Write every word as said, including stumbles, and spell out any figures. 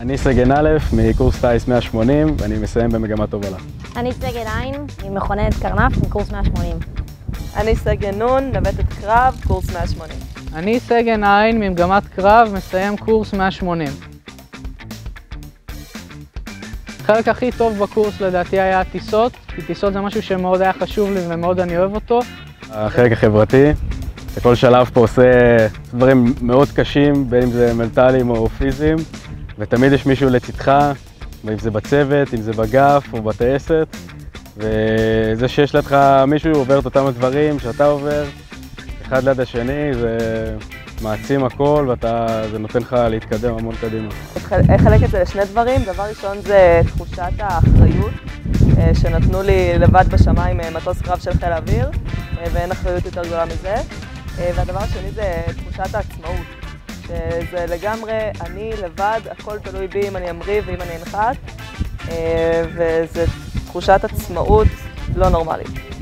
אני סגן א' מקורס טייס מאה שמונים ואני מסיים במגמת הובלה. אני סגן עין ממכוננת קרנף מקורס מאה שמונים. אני סגן נון, נווטת קרב, קורס מאה שמונים. אני סגן עין ממגמת קרב, מסיים קורס מאה שמונים. החלק הכי טוב בקורס לדעתי היה הטיסות, כי טיסות זה משהו שמאוד היה חשוב לי ומאוד אני אוהב אותו. החלק החברתי, בכל שלב פה עושה דברים מאוד קשים, בין אם זה מנטליים או פיזיים, ותמיד יש מישהו לצדך, אם זה בצוות, אם זה בגף או בטייסת, וזה שיש לידך מישהו עובר את אותם הדברים שאתה עובר, אחד ליד השני, זה מעצים הכל וזה נותן לך להתקדם המון קדימה. אחלק את זה לשני דברים. דבר ראשון זה תחושת האחריות שנתנו לי לבד בשמיים מטוס קרב של חיל האוויר, ואין אחריות יותר גדולה מזה. והדבר השני זה תחושת העצמאות, שזה לגמרי אני לבד, הכל תלוי בי אם אני אמריא ואם אני אנחת, וזה תחושת עצמאות לא נורמלית.